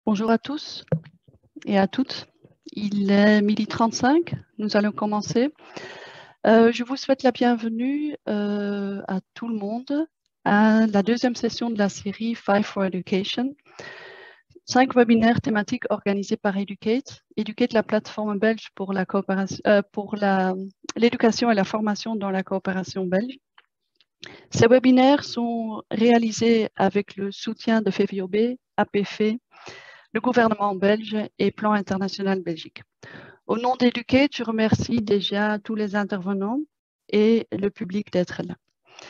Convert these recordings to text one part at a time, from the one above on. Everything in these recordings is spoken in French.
Bonjour à tous et à toutes. Il est 12h35, nous allons commencer. Je vous souhaite la bienvenue à tout le monde à la deuxième session de la série Five for Education. 5 webinaires thématiques organisés par Educate. Educate, la plateforme belge pour la coopération, pour l'éducation et la formation dans la coopération belge. Ces webinaires sont réalisés avec le soutien de FEVIOB, APF, le gouvernement belge et Plan International Belgique. Au nom d'Educate, je remercie déjà tous les intervenants et le public d'être là.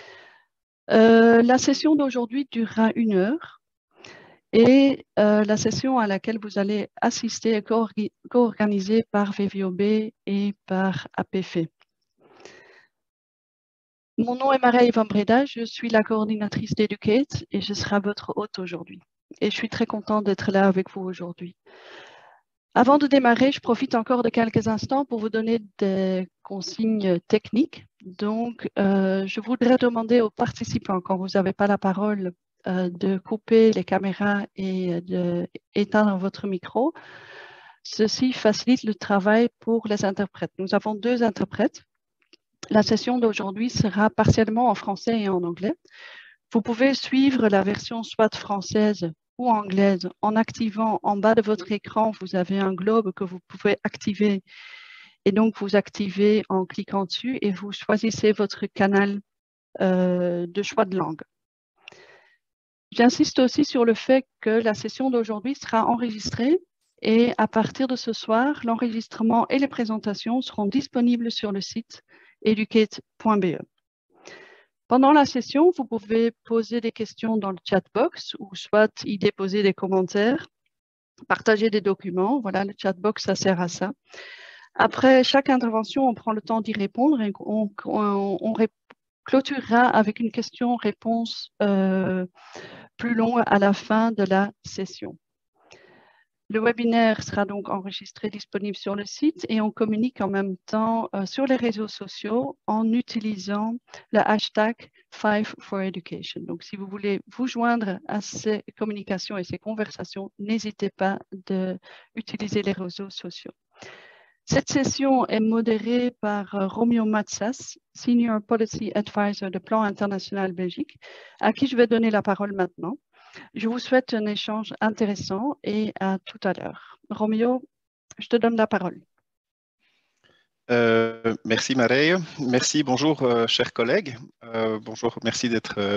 La session d'aujourd'hui durera 1 heure et la session à laquelle vous allez assister est co-organisée par VVOB et par APF. Mon nom est Maria Van Breda, je suis la coordinatrice d'Educate et je serai votre hôte aujourd'hui. Et je suis très contente d'être là avec vous aujourd'hui. Avant de démarrer, je profite encore de quelques instants pour vous donner des consignes techniques. Donc, je voudrais demander aux participants, quand vous n'avez pas la parole, de couper les caméras et d'éteindre votre micro. Ceci facilite le travail pour les interprètes. Nous avons 2 interprètes. La session d'aujourd'hui sera partiellement en français et en anglais. Vous pouvez suivre la version soit française ou anglaise en activant en bas de votre écran, vous avez un globe que vous pouvez activer et donc vous activez en cliquant dessus et vous choisissez votre canal de choix de langue. J'insiste aussi sur le fait que la session d'aujourd'hui sera enregistrée et à partir de ce soir, l'enregistrement et les présentations seront disponibles sur le site educate.be. Pendant la session, vous pouvez poser des questions dans le chat box ou soit y déposer des commentaires, partager des documents. Voilà, le chat box, ça sert à ça. Après chaque intervention, on prend le temps d'y répondre et on clôturera avec une question-réponse plus longue à la fin de la session. Le webinaire sera donc enregistré, disponible sur le site et on communique en même temps sur les réseaux sociaux en utilisant le hashtag Five4Education. Donc, si vous voulez vous joindre à ces communications et ces conversations, n'hésitez pas d'utiliser les réseaux sociaux. Cette session est modérée par Romeo Matsas, Senior Policy Advisor de Plan International Belgique, à qui je vais donner la parole maintenant. Je vous souhaite un échange intéressant et à tout à l'heure. Roméo, je te donne la parole. Merci Marie. Merci, bonjour chers collègues. Bonjour, merci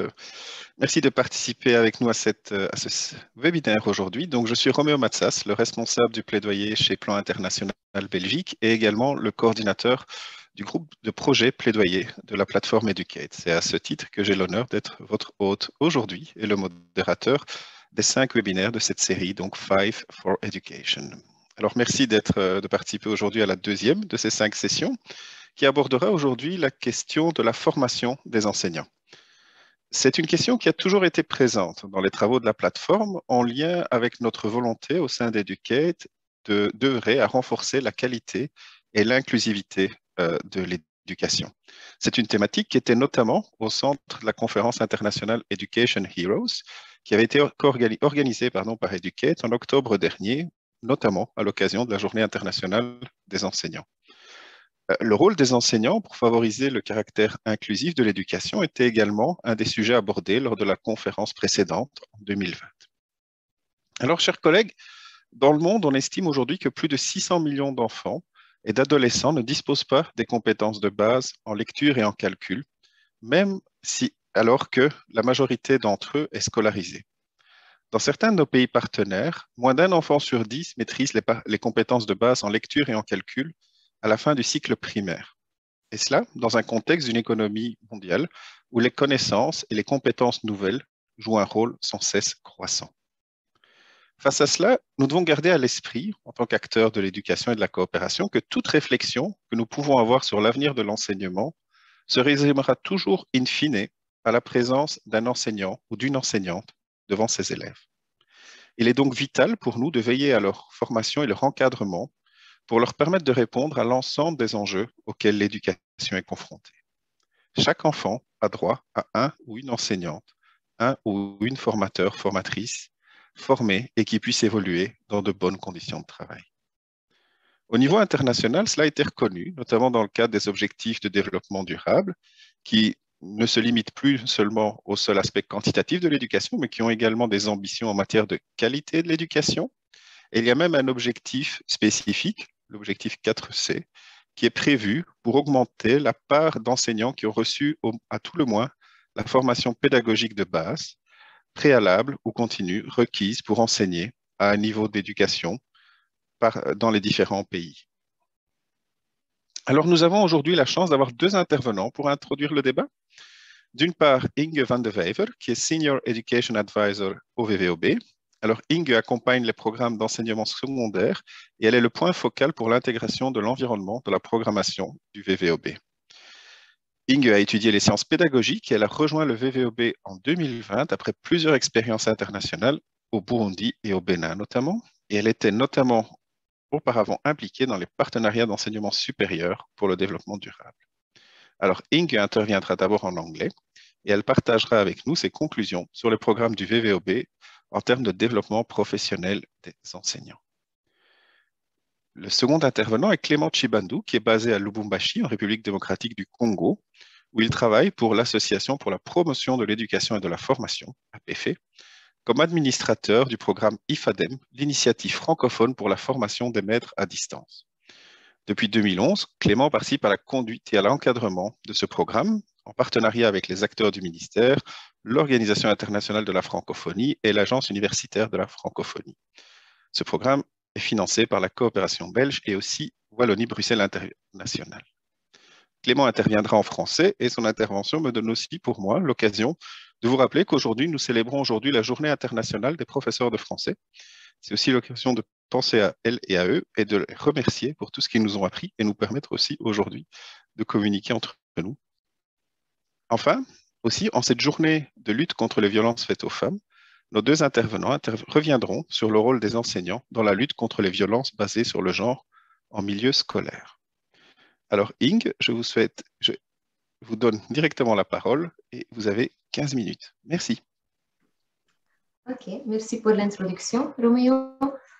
de participer avec nous à ce webinaire aujourd'hui. Donc, je suis Roméo Matsas, le responsable du plaidoyer chez Plan International Belgique et également le coordinateur du groupe de projet plaidoyer de la plateforme Educate. C'est à ce titre que j'ai l'honneur d'être votre hôte aujourd'hui et le modérateur des 5 webinaires de cette série, donc Five for Education. Alors, merci de participer aujourd'hui à la deuxième de ces 5 sessions qui abordera aujourd'hui la question de la formation des enseignants. C'est une question qui a toujours été présente dans les travaux de la plateforme en lien avec notre volonté au sein d'Educate d'œuvrer à renforcer la qualité et l'inclusivité de l'éducation. C'est une thématique qui était notamment au centre de la conférence internationale Education Heroes qui avait été organisée par Educate en octobre dernier, notamment à l'occasion de la Journée internationale des enseignants. Le rôle des enseignants pour favoriser le caractère inclusif de l'éducation était également un des sujets abordés lors de la conférence précédente en 2020. Alors, chers collègues, dans le monde, on estime aujourd'hui que plus de 600 millions d'enfants et d'adolescents ne disposent pas des compétences de base en lecture et en calcul, même alors que la majorité d'entre eux est scolarisée. Dans certains de nos pays partenaires, moins d'un enfant sur 10 maîtrise les compétences de base en lecture et en calcul à la fin du cycle primaire. Et cela dans un contexte d'une économie mondiale où les connaissances et les compétences nouvelles jouent un rôle sans cesse croissant. Face à cela, nous devons garder à l'esprit, en tant qu'acteurs de l'éducation et de la coopération, que toute réflexion que nous pouvons avoir sur l'avenir de l'enseignement se résumera toujours in fine à la présence d'un enseignant ou d'une enseignante devant ses élèves. Il est donc vital pour nous de veiller à leur formation et leur encadrement pour leur permettre de répondre à l'ensemble des enjeux auxquels l'éducation est confrontée. Chaque enfant a droit à un ou une enseignante, un ou une formateur, formatrice, formés et qui puissent évoluer dans de bonnes conditions de travail. Au niveau international, cela a été reconnu, notamment dans le cadre des objectifs de développement durable, qui ne se limitent plus seulement au seul aspect quantitatif de l'éducation, mais qui ont également des ambitions en matière de qualité de l'éducation. Et il y a même un objectif spécifique, l'objectif 4C, qui est prévu pour augmenter la part d'enseignants qui ont reçu, à tout le moins, la formation pédagogique de base, préalable ou continue, requise pour enseigner à un niveau d'éducation dans les différents pays. Alors, nous avons aujourd'hui la chance d'avoir deux intervenants pour introduire le débat. D'une part, Inge van de Wever, qui est Senior Education Advisor au VVOB. Alors, Inge accompagne les programmes d'enseignement secondaire et elle est le point focal pour l'intégration de l'environnement de la programmation du VVOB. Inge a étudié les sciences pédagogiques et elle a rejoint le VVOB en 2020 après plusieurs expériences internationales au Burundi et au Bénin notamment. Et elle était notamment auparavant impliquée dans les partenariats d'enseignement supérieur pour le développement durable. Alors, Inge interviendra d'abord en anglais et elle partagera avec nous ses conclusions sur le programme du VVOB en termes de développement professionnel des enseignants. Le second intervenant est Clément Chibandou, qui est basé à Lubumbashi, en République démocratique du Congo, où il travaille pour l'Association pour la promotion de l'éducation et de la formation, APFE, comme administrateur du programme IFADEM, l'initiative francophone pour la formation des maîtres à distance. Depuis 2011, Clément participe à la conduite et à l'encadrement de ce programme, en partenariat avec les acteurs du ministère, l'Organisation internationale de la francophonie et l'Agence universitaire de la francophonie. Ce programme est financé par la coopération belge et aussi Wallonie-Bruxelles International. Clément interviendra en français et son intervention me donne aussi pour moi l'occasion de vous rappeler qu'aujourd'hui, nous célébrons aujourd'hui la Journée internationale des professeurs de français. C'est aussi l'occasion de penser à elles et à eux et de les remercier pour tout ce qu'ils nous ont appris et nous permettre aussi aujourd'hui de communiquer entre nous. Enfin, aussi, en cette journée de lutte contre les violences faites aux femmes, nos deux intervenants reviendront sur le rôle des enseignants dans la lutte contre les violences basées sur le genre en milieu scolaire. Alors, Inge, je vous donne directement la parole et vous avez 15 minutes. Merci. Ok, merci pour l'introduction, Romeo.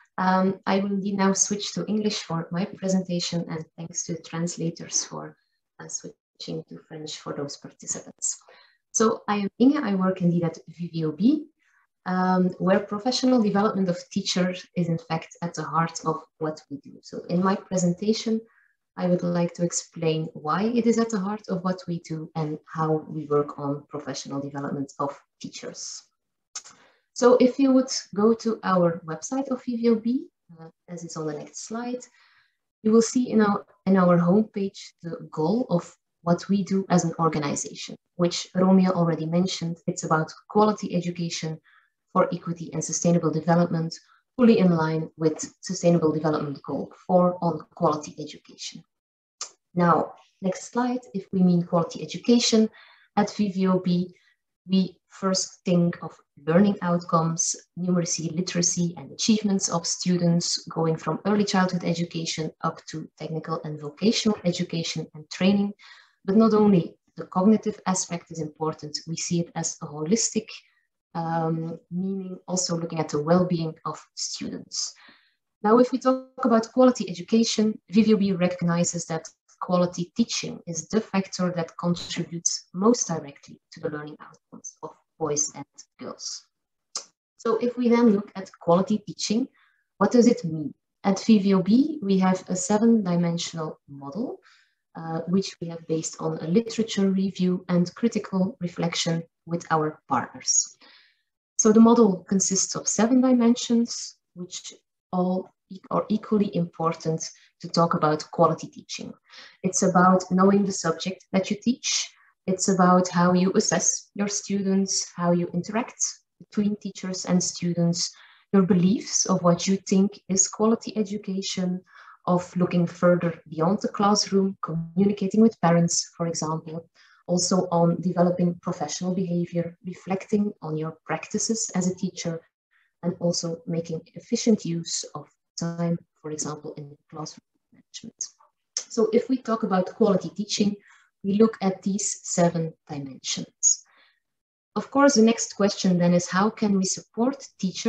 I will indeed now switch to English for my presentation, and thanks to the translators for switching to French for those participants. So I am Inge, I work indeed at VVOB, where professional development of teachers is in fact at the heart of what we do. So in my presentation, I would like to explain why it is at the heart of what we do and how we work on professional development of teachers. So if you would go to our website of VVOB, as it's on the next slide, you will see in our homepage the goal of what we do as an organization, which Romeo already mentioned. It's about quality education for equity and sustainable development, fully in line with Sustainable Development Goal 4 on quality education. Now, next slide, if we mean quality education at VVOB, we first think of learning outcomes, numeracy, literacy, and achievements of students going from early childhood education up to technical and vocational education and training. But not only the cognitive aspect is important, we see it as a holistic meaning, also looking at the well-being of students. Now, if we talk about quality education, VVOB recognizes that quality teaching is the factor that contributes most directly to the learning outcomes of boys and girls. So if we then look at quality teaching, what does it mean? At VVOB, we have a 7-dimensional model, which we have based on a literature review and critical reflection with our partners. So the model consists of 7 dimensions, which all are equally important to talk about quality teaching. It's about knowing the subject that you teach. It's about how you assess your students, how you interact between teachers and students, your beliefs of what you think is quality education, of looking further beyond the classroom, communicating with parents, for example, also on developing professional behavior, reflecting on your practices as a teacher, and also making efficient use of time, for example, in classroom management. So if we talk about quality teaching, we look at these 7 dimensions. Of course, the next question then is, how can we support teachers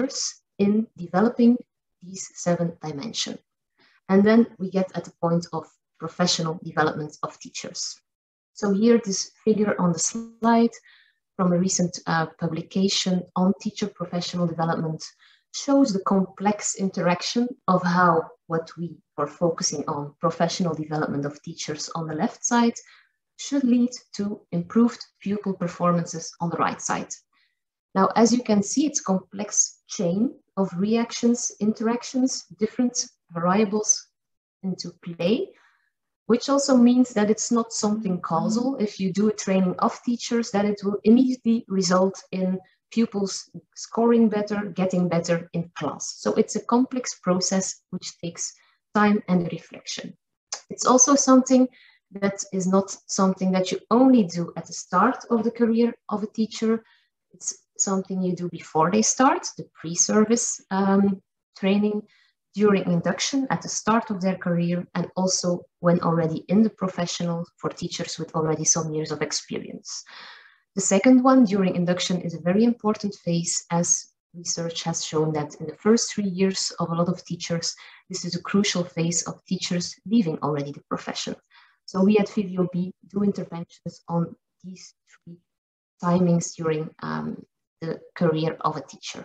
in developing these 7 dimensions. And then we get at the point of professional development of teachers. So here, this figure on the slide from a recent publication on teacher professional development shows the complex interaction of how what we are focusing on, professional development of teachers on the left side, should lead to improved pupil performances on the right side. Now, as you can see, it's a complex chain of reactions, interactions, different variables into play, which also means that it's not something causal. If you do a training of teachers, that it will immediately result in pupils scoring better, getting better in class. So it's a complex process which takes time and reflection. It's also something that is not something that you only do at the start of the career of a teacher. It's something you do before they start, the pre-service training, during induction at the start of their career, and also when already in the professional for teachers with already some years of experience. The second one, during induction, is a very important phase, as research has shown that in the first 3 years of a lot of teachers, this is a crucial phase of teachers leaving already the profession. So we at VVOB do interventions on these 3 timings during the career of a teacher.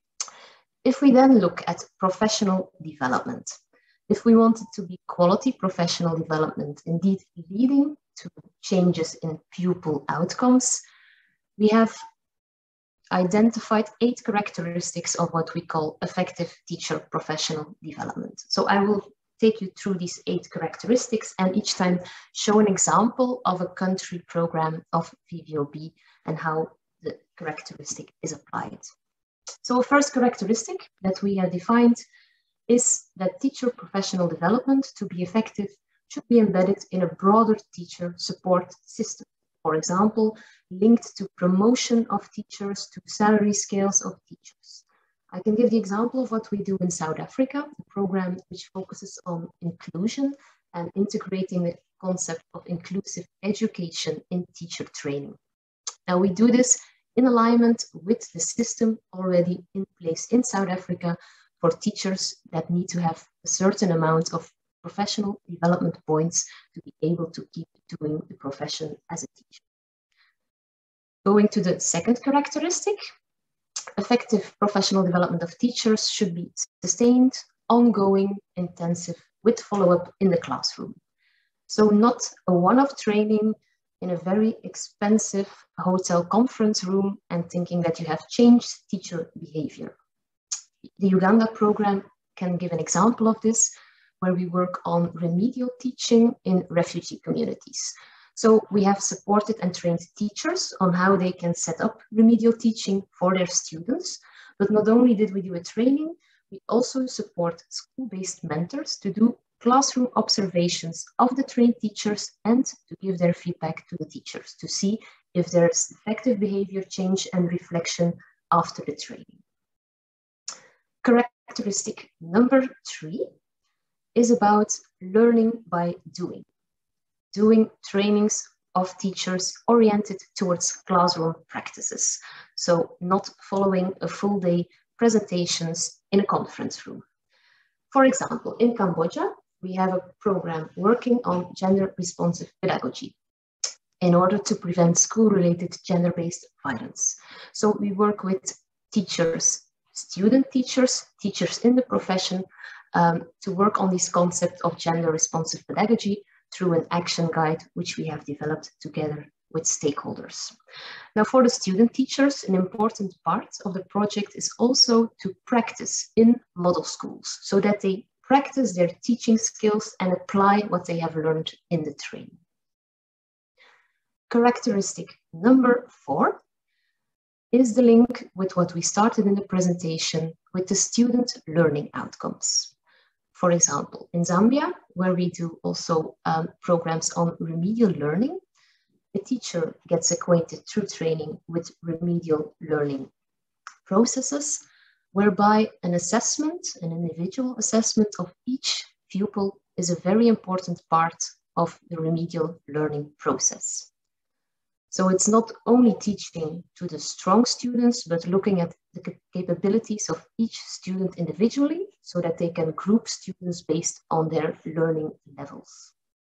If we then look at professional development, if we want it to be quality professional development, indeed leading to changes in pupil outcomes, we have identified 8 characteristics of what we call effective teacher professional development. So I will take you through these 8 characteristics and each time show an example of a country program of VVOB and how the characteristic is applied. So a first characteristic that we have defined is that teacher professional development, to be effective, should be embedded in a broader teacher support system. For example, linked to promotion of teachers, to salary scales of teachers. I can give the example of what we do in South Africa, a program which focuses on inclusion and integrating the concept of inclusive education in teacher training. Now we do this in alignment with the system already in place in South Africa for teachers that need to have a certain amount of professional development points to be able to keep doing the profession as a teacher. Going to the second characteristic, effective professional development of teachers should be sustained, ongoing, intensive, with follow-up in the classroom. So not a one-off training in a very expensive hotel conference room and thinking that you have changed teacher behavior. The Uganda program can give an example of this, where we work on remedial teaching in refugee communities. So we have supported and trained teachers on how they can set up remedial teaching for their students. But not only did we do a training, we also support school-based mentors to do classroom observations of the trained teachers and to give their feedback to the teachers to see if there's effective behavior change and reflection after the training. Characteristic number 3 is about learning by doing. Doing trainings of teachers oriented towards classroom practices. So not following a full day presentations in a conference room. For example, in Cambodia, we have a program working on gender responsive pedagogy in order to prevent school-related gender-based violence. So we work with teachers, student teachers, teachers in the profession to work on this concept of gender responsive pedagogy through an action guide, which we have developed together with stakeholders. Now for the student teachers, an important part of the project is also to practice in model schools so that they practice their teaching skills and apply what they have learned in the training. Characteristic number 4 is the link with what we started in the presentation with the student learning outcomes. For example, in Zambia, where we do also programs on remedial learning, a teacher gets acquainted through training with remedial learning processes, whereby an assessment, an individual assessment of each pupil is a very important part of the remedial learning process. So it's not only teaching to the strong students, but looking at the capabilities of each student individually so that they can group students based on their learning levels.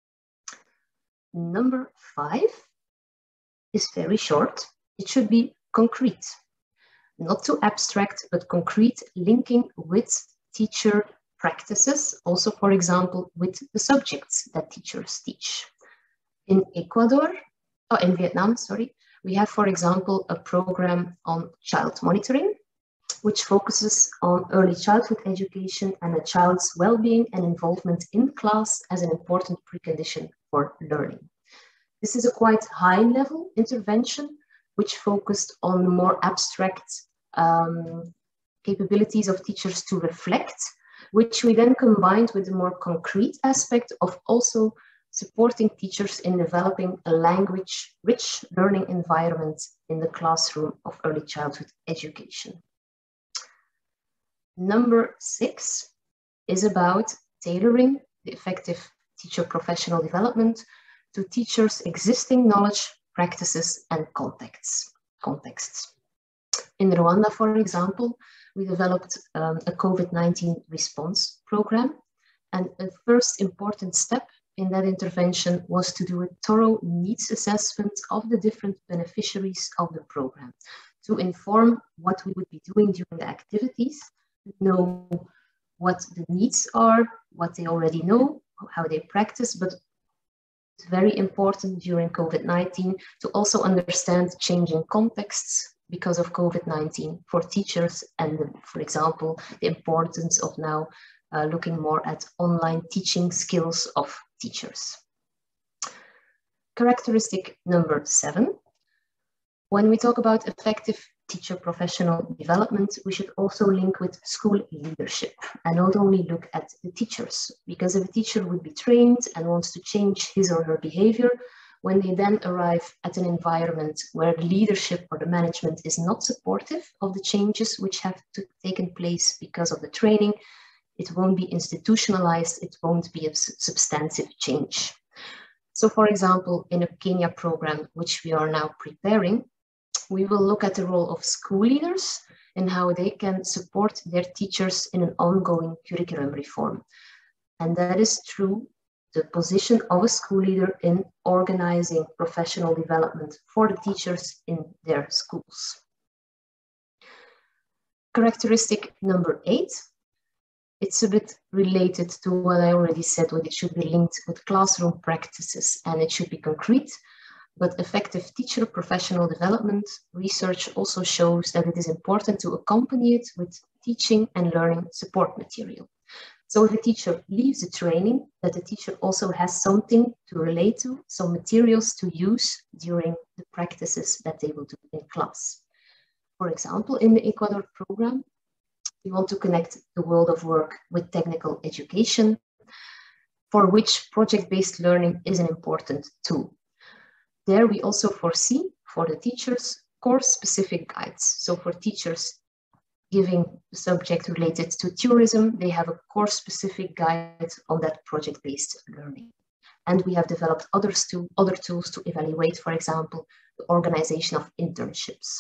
Number 5 is very short. It should be concrete, not too abstract, but concrete, linking with teacher practices, also, for example, with the subjects that teachers teach. In Vietnam, we have, for example, a program on child monitoring, which focuses on early childhood education and a child's well-being and involvement in class as an important precondition for learning. This is a quite high-level intervention, which focused on more abstract capabilities of teachers to reflect, which we then combined with the more concrete aspect of also supporting teachers in developing a language-rich learning environment in the classroom of early childhood education. Number 6 is about tailoring the effective teacher professional development to teachers' existing knowledge, practices, and contexts. In Rwanda, for example, we developed a COVID-19 response program, and the first important step in that intervention was to do a thorough needs assessment of the different beneficiaries of the program, to inform what we would be doing during the activities, know what the needs are, what they already know, how they practice, but it's very important during COVID-19 to also understand changing contexts because of COVID-19 for teachers and, for example, the importance of now looking more at online teaching skills of teachers. Characteristic number 7. When we talk about effective teacher professional development, we should also link with school leadership and not only look at the teachers, because if a teacher would be trained and wants to change his or her behavior, when they then arrive at an environment where the leadership or the management is not supportive of the changes which have taken place because of the training, it won't be institutionalized, it won't be a substantive change. So for example, in a Kenya program, which we are now preparing, we will look at the role of school leaders and how they can support their teachers in an ongoing curriculum reform. And that is through the position of a school leader in organizing professional development for the teachers in their schools. Characteristic number 8. It's a bit related to what I already said, when it should be linked with classroom practices and it should be concrete. But effective teacher professional development research also shows that it is important to accompany it with teaching and learning support material. So if a teacher leaves the training, that the teacher also has something to relate to, some materials to use during the practices that they will do in class. For example, in the Ecuador program, we want to connect the world of work with technical education, for which project-based learning is an important tool. There we also foresee for the teachers course-specific guides. So for teachers giving the subject related to tourism, they have a course-specific guide on that project-based learning. And we have developed other tools to evaluate, for example, the organization of internships.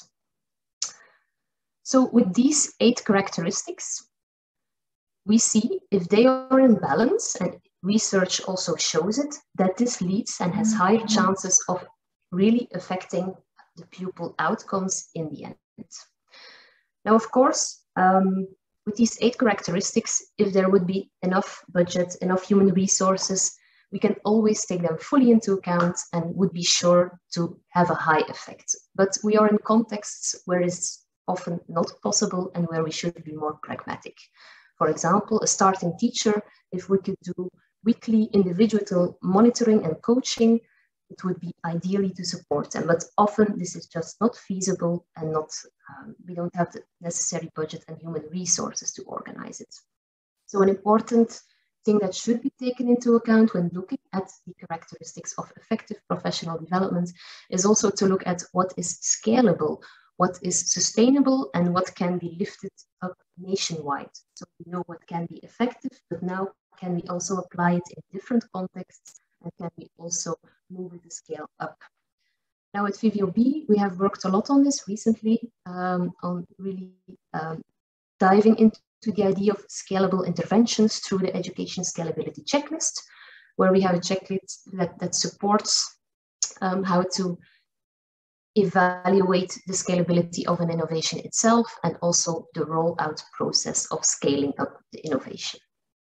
So with these 8 characteristics, we see if they are in balance, and research also shows it, that this leads and has higher chances of really affecting the pupil outcomes in the end. Now, of course, with these 8 characteristics, if there would be enough budget, enough human resources, we can always take them fully into account and would be sure to have a high effect. But we are in contexts where it's often not possible and where we should be more pragmatic. For example, a starting teacher, if we could do weekly individual monitoring and coaching, it would be ideally to support them, but often this is just not feasible and we don't have the necessary budget and human resources to organize it. So an important thing that should be taken into account when looking at the characteristics of effective professional development is also to look at what is scalable, what is sustainable, and what can be lifted up nationwide. So we know what can be effective, but now can we also apply it in different contexts, and can we also move the scale up? Now at VVOB, we have worked a lot on this recently, on really diving into the idea of scalable interventions through the Education Scalability Checklist, where we have a checklist that supports how to evaluate the scalability of an innovation itself and also the rollout process of scaling up the innovation.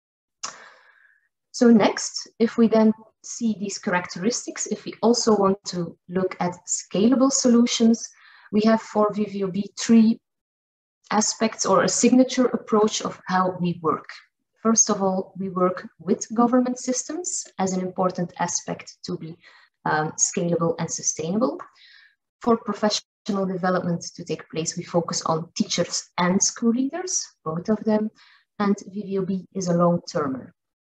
So next, if we then see these characteristics, if we also want to look at scalable solutions, we have for VVOB 3 aspects or a signature approach of how we work. First of all, we work with government systems as an important aspect to be scalable and sustainable. For professional development to take place, we focus on teachers and school leaders, both of them, and VVOB is a long-termer.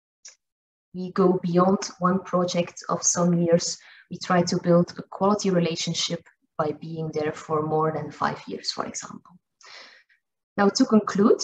We go beyond one project of some years. We try to build a quality relationship by being there for more than 5 years, for example. Now, to conclude,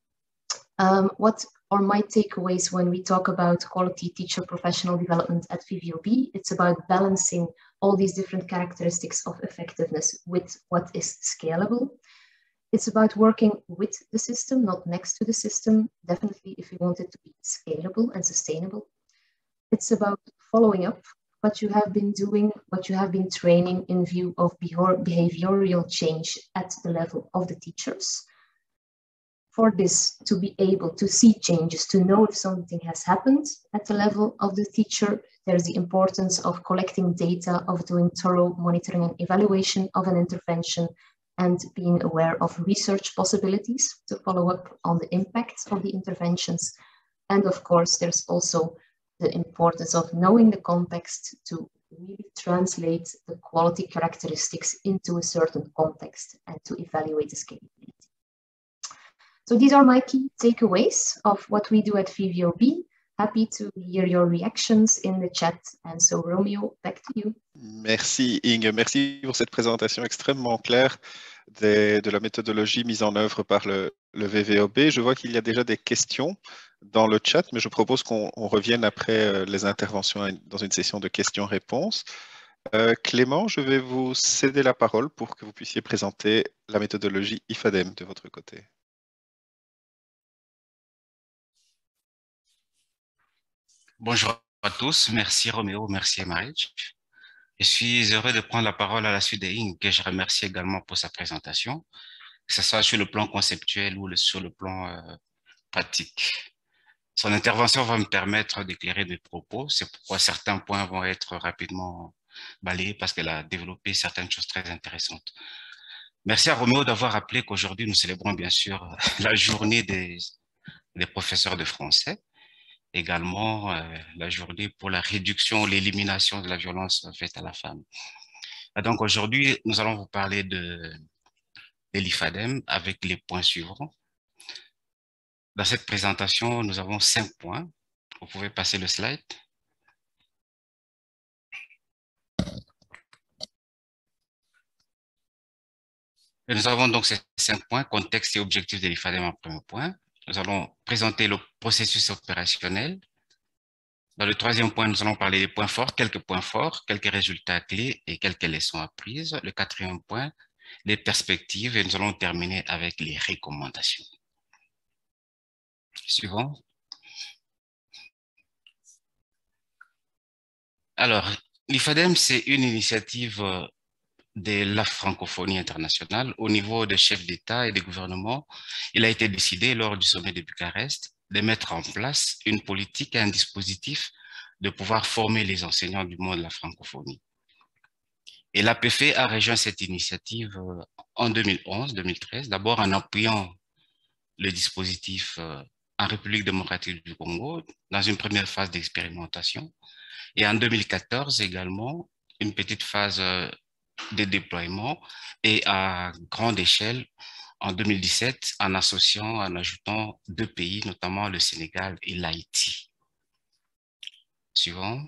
what are my takeaways when we talk about quality teacher professional development at VVOB? It's about balancing all these different characteristics of effectiveness with what is scalable. It's about working with the system, not next to the system, definitely if you want it to be scalable and sustainable. It's about following up what you have been doing, what you have been training in view of behavioral change at the level of the teachers. For this to be able to see changes, to know if something has happened at the level of the teacher, there's the importance of collecting data, of doing thorough monitoring and evaluation of an intervention, and being aware of research possibilities to follow up on the impacts of the interventions. And of course, there's also the importance of knowing the context to really translate the quality characteristics into a certain context and to evaluate the scalability. So these are my key takeaways of what we do at VVOB. Happy to hear your reactions in the chat. And so Romeo, back to you. Merci Inge, merci pour cette présentation extrêmement claire de la méthodologie mise en œuvre par le VVOB. Je vois qu'il y a déjà des questions dans le chat, mais je propose qu'on revienne après les interventions dans une session de questions-réponses. Clément, je vais vous céder la parole pour que vous puissiez présenter la méthodologie IFADEM de votre côté. Bonjour à tous, merci Roméo, merci Émeric. Je suis heureux de prendre la parole à la suite d'Inge, que je remercie également pour sa présentation, que ce soit sur le plan conceptuel ou sur le plan pratique. Son intervention va me permettre d'éclairer mes propos, c'est pourquoi certains points vont être rapidement balayés parce qu'elle a développé certaines choses très intéressantes. Merci à Roméo d'avoir rappelé qu'aujourd'hui nous célébrons bien sûr la journée des professeurs de français. Également la journée pour la réduction, l'élimination de la violence faite à la femme. Et donc aujourd'hui, nous allons vous parler de l'IFADEM avec les points suivants. Dans cette présentation, nous avons 5 points. Vous pouvez passer le slide. Et nous avons donc ces 5 points, contexte et objectifs de l'IFADEM en premier point. Nous allons présenter le processus opérationnel. Dans le 3e point, nous allons parler des points forts, quelques résultats clés et quelques leçons apprises. Le 4e point, les perspectives et nous allons terminer avec les recommandations. Suivant. Alors, l'IFADEM, c'est une initiative de la francophonie internationale. Au niveau des chefs d'État et des gouvernements, il a été décidé lors du sommet de Bucarest de mettre en place une politique et un dispositif de pouvoir former les enseignants du monde de la francophonie. Et l'APF a rejoint cette initiative en 2011-2013, d'abord en appuyant le dispositif en République démocratique du Congo, dans une première phase d'expérimentation, et en 2014 également, une petite phase de déploiement, et à grande échelle, en 2017, en associant, en ajoutant 2 pays, notamment le Sénégal et l'Haïti. Suivant.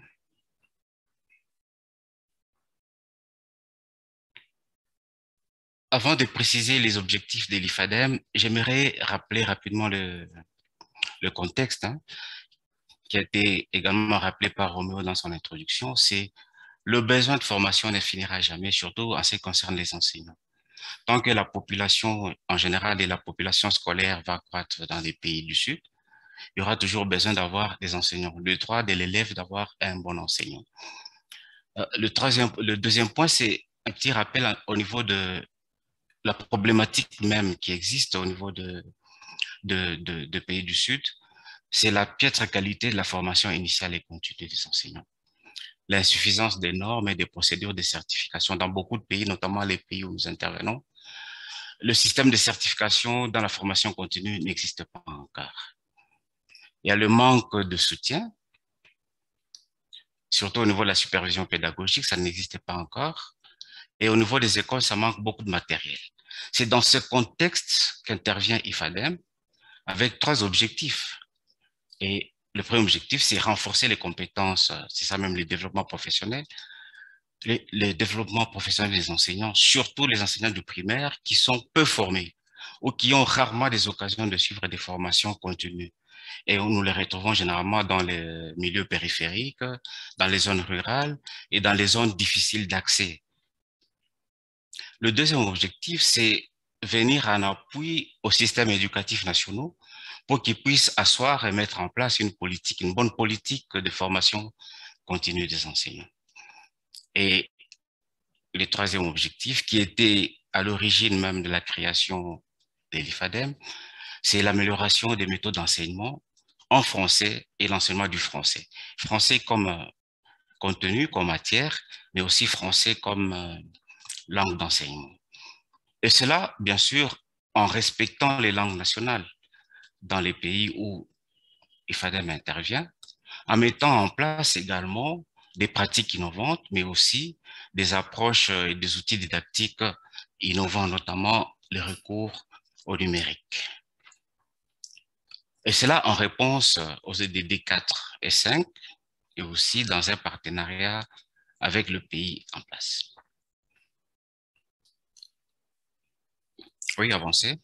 Avant de préciser les objectifs de l'IFADEM, j'aimerais rappeler rapidement le contexte qui a été également rappelé par Roméo dans son introduction. C'est le besoin de formation ne finira jamais, surtout en ce qui concerne les enseignants. Tant que la population en général et la population scolaire va croître dans les pays du Sud, il y aura toujours besoin d'avoir des enseignants, le droit de l'élève d'avoir un bon enseignant. Le deuxième point, c'est un petit rappel au niveau de la problématique même qui existe au niveau de pays du Sud, c'est la piètre qualité de la formation initiale et continue des enseignants. L'insuffisance des normes et des procédures de certification dans beaucoup de pays, notamment les pays où nous intervenons. Le système de certification dans la formation continue n'existe pas encore. Il y a le manque de soutien, surtout au niveau de la supervision pédagogique, ça n'existe pas encore. Et au niveau des écoles, ça manque beaucoup de matériel. C'est dans ce contexte qu'intervient IFADEM avec 3 objectifs. Et le premier objectif, c'est renforcer les compétences, c'est ça même le développement professionnel, le développement professionnel des enseignants, surtout les enseignants du primaire qui sont peu formés ou qui ont rarement des occasions de suivre des formations continues. Et nous les retrouvons généralement dans les milieux périphériques, dans les zones rurales et dans les zones difficiles d'accès. Le deuxième objectif, c'est venir en appui aux systèmes éducatifs nationaux pour qu'ils puissent asseoir et mettre en place une bonne politique de formation continue des enseignants. Et le troisième objectif, qui était à l'origine même de la création de l'IFADEM, c'est l'amélioration des méthodes d'enseignement en français et l'enseignement du français. Français comme contenu, comme matière, mais aussi français comme langue d'enseignement. Et cela, bien sûr, en respectant les langues nationales dans les pays où IFADEM intervient, en mettant en place également des pratiques innovantes, mais aussi des approches et des outils didactiques innovants, notamment le recours au numérique. Et cela en réponse aux EDD 4 et 5 et aussi dans un partenariat avec le pays en place. Oui, avancez.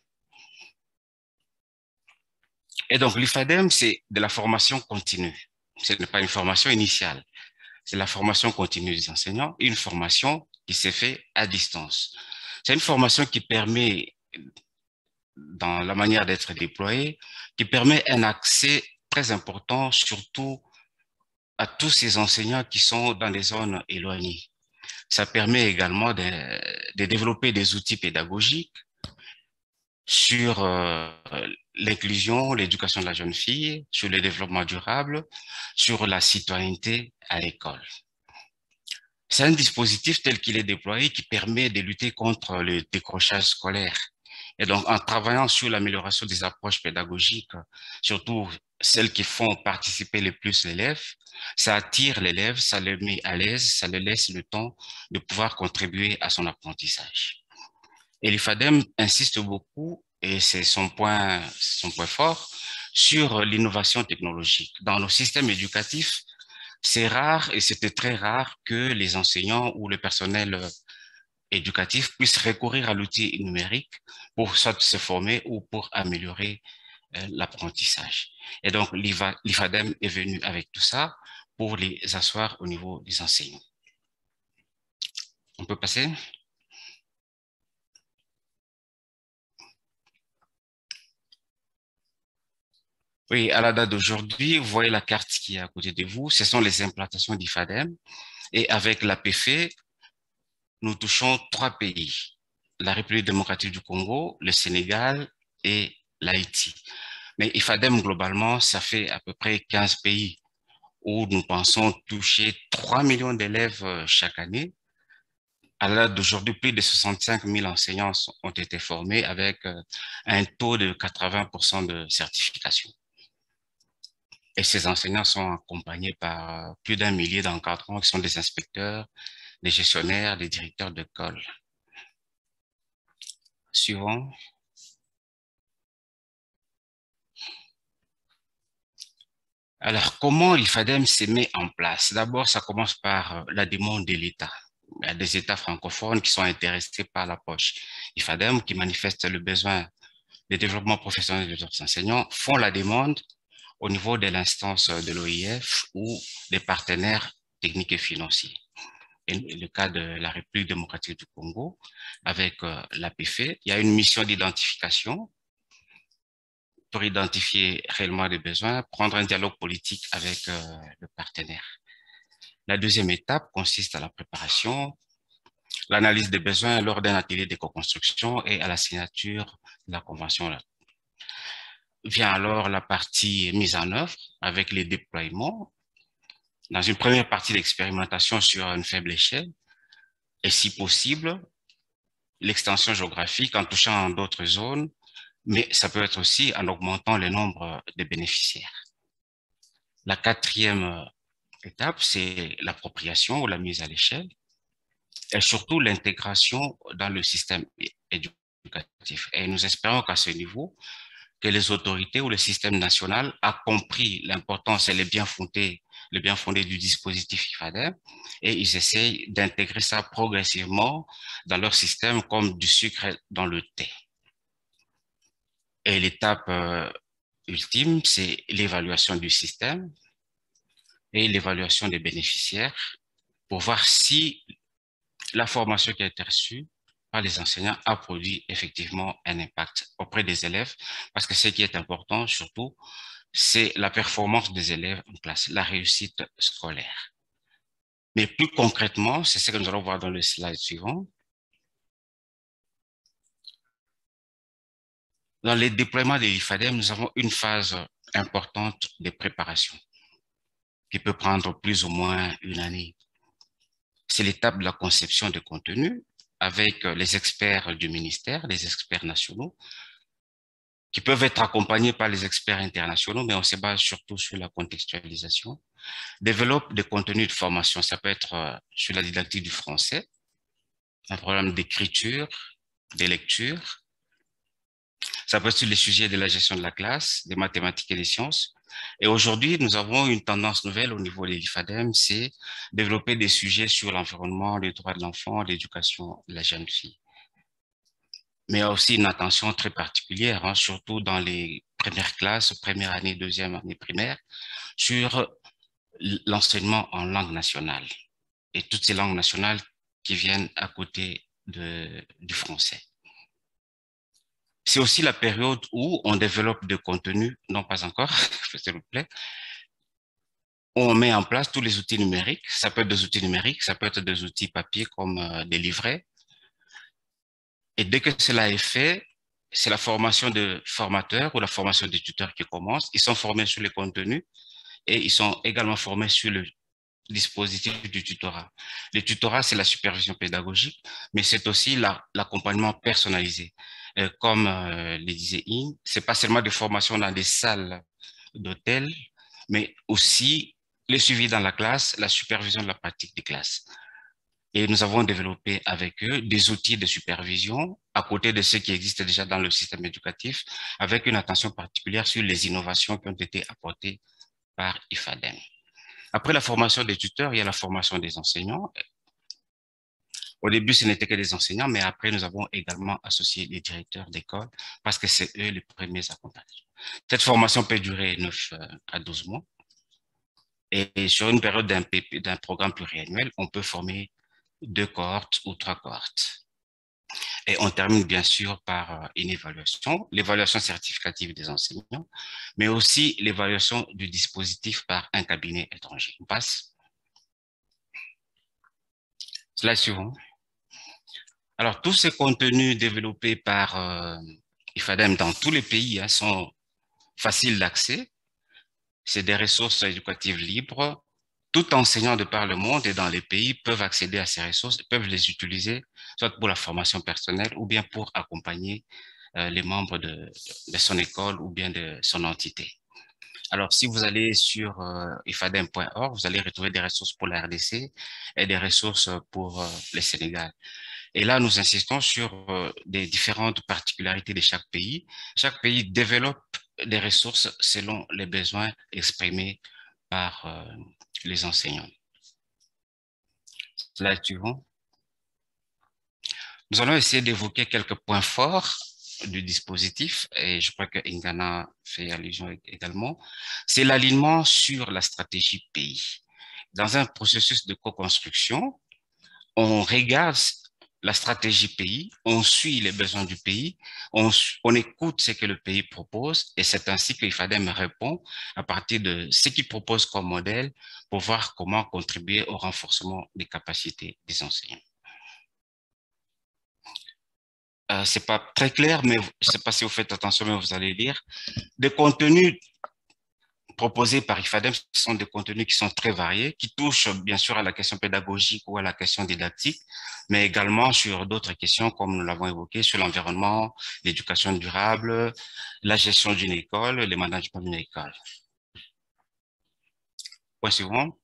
Et donc, l'IFADEM, c'est de la formation continue. Ce n'est pas une formation initiale. C'est la formation continue des enseignants, une formation qui s'est faite à distance. C'est une formation qui permet, dans la manière d'être déployée, qui permet un accès très important, surtout à tous ces enseignants qui sont dans les zones éloignées. Ça permet également de développer des outils pédagogiques sur l'inclusion, l'éducation de la jeune fille, sur le développement durable, sur la citoyenneté à l'école. C'est un dispositif tel qu'il est déployé qui permet de lutter contre le décrochage scolaire. Et donc, en travaillant sur l'amélioration des approches pédagogiques, surtout celles qui font participer le plus l'élève, ça attire l'élève, ça le met à l'aise, ça le laisse le temps de pouvoir contribuer à son apprentissage. Et l'IFADEM insiste beaucoup, et c'est son point fort, sur l'innovation technologique. Dans nos systèmes éducatifs, c'est rare et c'était très rare que les enseignants ou le personnel éducatif puissent recourir à l'outil numérique pour soit se former ou pour améliorer l'apprentissage. Et donc, l'IFADEM est venu avec tout ça pour les asseoir au niveau des enseignants. On peut passer? Oui, à la date d'aujourd'hui, vous voyez la carte qui est à côté de vous. Ce sont les implantations d'IFADEM. Et avec l'APF, nous touchons 3 pays. La République démocratique du Congo, le Sénégal et l'Haïti. Mais IFADEM, globalement, ça fait à peu près 15 pays où nous pensons toucher 3 millions d'élèves chaque année. À la date d'aujourd'hui, plus de 65 000 enseignants ont été formés avec un taux de 80% de certification. Et ces enseignants sont accompagnés par plus d'1 millier d'encadrants qui sont des inspecteurs, des gestionnaires, des directeurs d'école. Suivant. Alors, comment l'IFADEM se met en place? D'abord, ça commence par la demande de l'État. Il y a des États francophones qui sont intéressés par l'approche IFADEM, qui manifestent le besoin de développement professionnel de leurs enseignants, font la demande au niveau de l'instance de l'OIF ou des partenaires techniques et financiers. le cas de la République démocratique du Congo avec l'APF. Il y a une mission d'identification pour identifier réellement les besoins, prendre un dialogue politique avec le partenaire. La deuxième étape consiste à la préparation, l'analyse des besoins lors d'un atelier de co-construction et à la signature de la convention. Vient alors la partie mise en œuvre avec les déploiements. Dans une première partie d'expérimentation sur une faible échelle, et si possible, l'extension géographique en touchant d'autres zones, mais ça peut être aussi en augmentant le nombre de bénéficiaires. La quatrième étape, c'est l'appropriation ou la mise à l'échelle, et surtout l'intégration dans le système éducatif. Et nous espérons qu'à ce niveau, que les autorités ou le système national a compris l'importance et le bien fondé du dispositif IFADEM et ils essayent d'intégrer ça progressivement dans leur système comme du sucre dans le thé. Et l'étape ultime, c'est l'évaluation du système et l'évaluation des bénéficiaires pour voir si la formation qui a été reçue par les enseignants a produit effectivement un impact auprès des élèves, parce que ce qui est important surtout, c'est la performance des élèves en classe, la réussite scolaire. Mais plus concrètement, c'est ce que nous allons voir dans le slide suivant. Dans les déploiements de l'IFADEM, nous avons une phase importante de préparation qui peut prendre plus ou moins une année. C'est l'étape de la conception de contenu avec les experts du ministère, les experts nationaux, qui peuvent être accompagnés par les experts internationaux, mais on se base surtout sur la contextualisation. Développe des contenus de formation, ça peut être sur la didactique du français, un programme d'écriture, de lecture, ça peut être sur les sujets de la gestion de la classe, des mathématiques et des sciences. Et aujourd'hui, nous avons une tendance nouvelle au niveau de l'IFADEM, c'est développer des sujets sur l'environnement, les droits de l'enfant, l'éducation de la jeune fille. Mais il y a aussi une attention très particulière, hein, surtout dans les premières classes, première année, deuxième année primaire, sur l'enseignement en langue nationale et toutes ces langues nationales qui viennent à côté du français. C'est aussi la période où on développe des contenus, non pas encore, s'il vous plaît, on met en place tous les outils numériques. Ça peut être des outils numériques, ça peut être des outils papier comme des livrets. Et dès que cela est fait, c'est la formation de formateurs ou la formation des tuteurs qui commence. Ils sont formés sur les contenus et ils sont également formés sur le dispositif du tutorat. Le tutorat, c'est la supervision pédagogique, mais c'est aussi l'accompagnement personnalisé. Comme le disait Yves, c'est pas seulement des formations dans des salles d'hôtel, mais aussi le suivi dans la classe, la supervision de la pratique des classes. Et nous avons développé avec eux des outils de supervision à côté de ceux qui existent déjà dans le système éducatif, avec une attention particulière sur les innovations qui ont été apportées par IFADEM. Après la formation des tuteurs, il y a la formation des enseignants. Au début, ce n'était que des enseignants, mais après, nous avons également associé les directeurs d'école parce que c'est eux les premiers accompagnants. Cette formation peut durer 9 à 12 mois. Et sur une période d'un programme pluriannuel, on peut former 2 cohortes ou 3 cohortes. Et on termine bien sûr par une évaluation, l'évaluation certificative des enseignants, mais aussi l'évaluation du dispositif par un cabinet étranger. On passe. Slide suivant. Alors, tous ces contenus développés par IFADEM dans tous les pays sont faciles d'accès. C'est des ressources éducatives libres. Tout enseignant de par le monde et dans les pays peuvent accéder à ces ressources, peuvent les utiliser, soit pour la formation personnelle ou bien pour accompagner les membres de son école ou bien de son entité. Alors, si vous allez sur ifadem.org, vous allez retrouver des ressources pour la RDC et des ressources pour le Sénégal. Et là, nous insistons sur des différentes particularités de chaque pays. Chaque pays développe des ressources selon les besoins exprimés par les enseignants. Slide suivant. Nous allons essayer d'évoquer quelques points forts du dispositif, et je crois que Ingana fait allusion également. C'est l'alignement sur la stratégie pays. Dans un processus de co-construction, on regarde la stratégie pays, on suit les besoins du pays, on écoute ce que le pays propose et c'est ainsi que l'IFADEM répond à partir de ce qu'il propose comme modèle pour voir comment contribuer au renforcement des capacités des enseignants. C'est pas très clair, mais je ne sais pas si vous faites attention, mais vous allez lire. Des contenus proposés par IFADEM, ce sont des contenus qui sont très variés, qui touchent bien sûr à la question pédagogique ou à la question didactique, mais également sur d'autres questions, comme nous l'avons évoqué, sur l'environnement, l'éducation durable, la gestion d'une école, le management d'une école. Point suivant.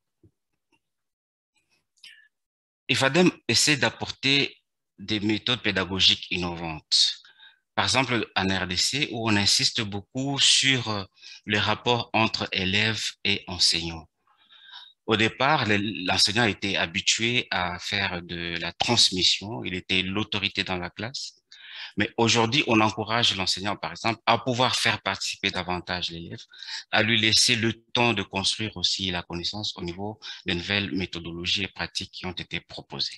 IFADEM essaie d'apporter des méthodes pédagogiques innovantes. Par exemple, en RDC, où on insiste beaucoup sur le rapport entre élèves et enseignants. Au départ, l'enseignant était habitué à faire de la transmission, il était l'autorité dans la classe. Mais aujourd'hui, on encourage l'enseignant, par exemple, à pouvoir faire participer davantage l'élève, à lui laisser le temps de construire aussi la connaissance au niveau des nouvelles méthodologies et pratiques qui ont été proposées.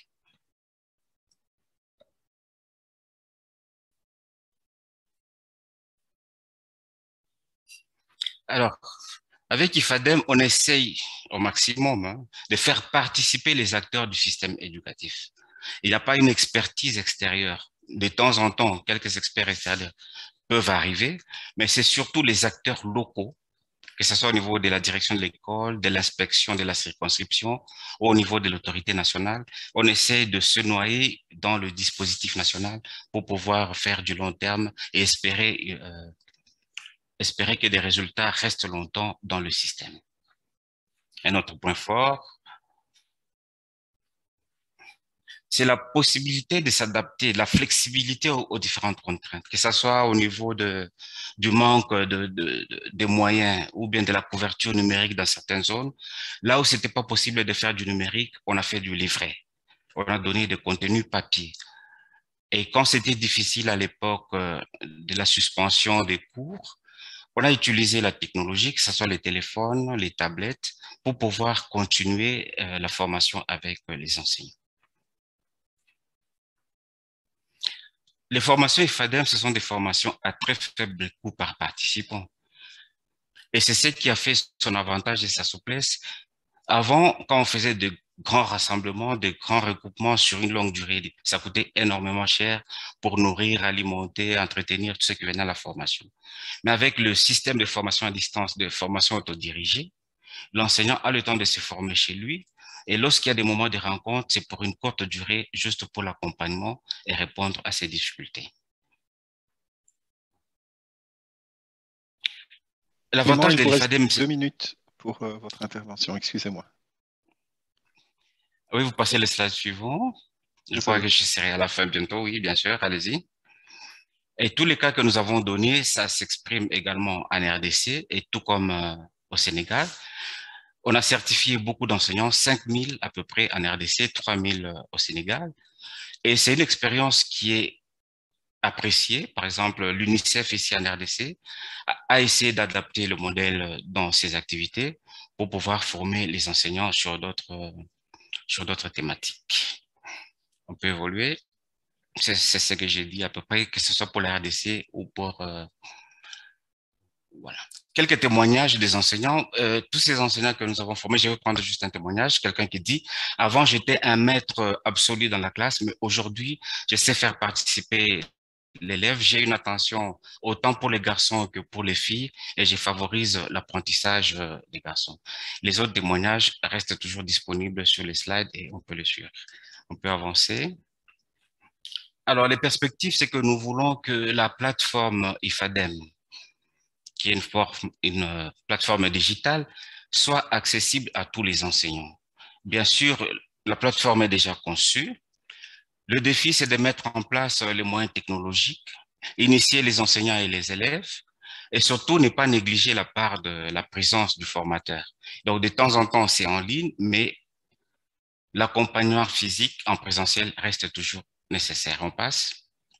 Alors, avec IFADEM, on essaye au maximum de faire participer les acteurs du système éducatif. Il n'y a pas une expertise extérieure. De temps en temps, quelques experts extérieurs peuvent arriver, mais c'est surtout les acteurs locaux, que ce soit au niveau de la direction de l'école, de l'inspection de la circonscription, ou au niveau de l'autorité nationale. On essaie de se noyer dans le dispositif national pour pouvoir faire du long terme et espérer que des résultats restent longtemps dans le système. Un autre point fort, c'est la possibilité de s'adapter, la flexibilité aux différentes contraintes, que ce soit au niveau du manque de moyens ou bien de la couverture numérique dans certaines zones. Là où c'était pas possible de faire du numérique, on a fait du livret. On a donné des contenus papier. Et quand c'était difficile à l'époque de la suspension des cours, on a utilisé la technologie, que ce soit les téléphones, les tablettes, pour pouvoir continuer la formation avec les enseignants. Les formations IFADEM, ce sont des formations à très faible coût par participant. Et c'est ce qui a fait son avantage et sa souplesse. Avant, quand on faisait de grands rassemblements, de grands regroupements sur une longue durée, ça coûtait énormément cher pour nourrir, alimenter, entretenir tout ce qui venait à la formation. Mais avec le système de formation à distance, de formation autodirigée, l'enseignant a le temps de se former chez lui. Et lorsqu'il y a des moments de rencontre, c'est pour une courte durée, juste pour l'accompagnement et répondre à ses difficultés. L'avantage de l'IFADEM, c'est 2 minutes pour votre intervention, excusez-moi. Oui, vous passez le slide suivant. Je crois que je serai à la fin bientôt, oui, bien sûr, allez-y. Et tous les cas que nous avons donnés, ça s'exprime également en RDC et tout comme au Sénégal. On a certifié beaucoup d'enseignants, 5000 à peu près en RDC, 3000 au Sénégal. Et c'est une expérience qui est appréciée. Par exemple, l'UNICEF ici en RDC a essayé d'adapter le modèle dans ses activités pour pouvoir former les enseignants sur d'autres thématiques. On peut évoluer. C'est ce que j'ai dit à peu près, que ce soit pour la RDC ou pour... voilà. Quelques témoignages des enseignants. Tous ces enseignants que nous avons formés, je vais prendre juste un témoignage. Quelqu'un qui dit, avant, j'étais un maître absolu dans la classe, mais aujourd'hui, je sais faire participer l'élève. J'ai une attention autant pour les garçons que pour les filles et je favorise l'apprentissage des garçons. Les autres témoignages restent toujours disponibles sur les slides et on peut les suivre. On peut avancer. Alors, les perspectives, c'est que nous voulons que la plateforme IFADEM, qui est une plateforme digitale, soit accessible à tous les enseignants. Bien sûr, la plateforme est déjà conçue. Le défi, c'est de mettre en place les moyens technologiques, initier les enseignants et les élèves, et surtout ne pas négliger la part de la présence du formateur. Donc, de temps en temps, c'est en ligne, mais l'accompagnement physique en présentiel reste toujours nécessaire. On passe.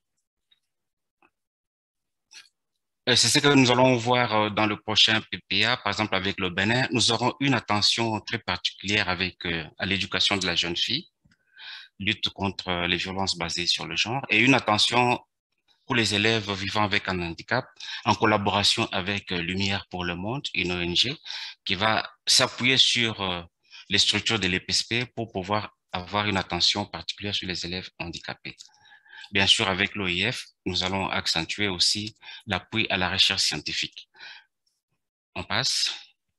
C'est ce que nous allons voir dans le prochain PPA, par exemple avec le Bénin. Nous aurons une attention très particulière à l'éducation de la jeune fille. lutte contre les violences basées sur le genre, et une attention pour les élèves vivant avec un handicap, en collaboration avec Lumière pour le Monde, une ONG, qui va s'appuyer sur les structures de l'EPSP pour pouvoir avoir une attention particulière sur les élèves handicapés. Bien sûr, avec l'OIF, nous allons accentuer aussi l'appui à la recherche scientifique. On passe.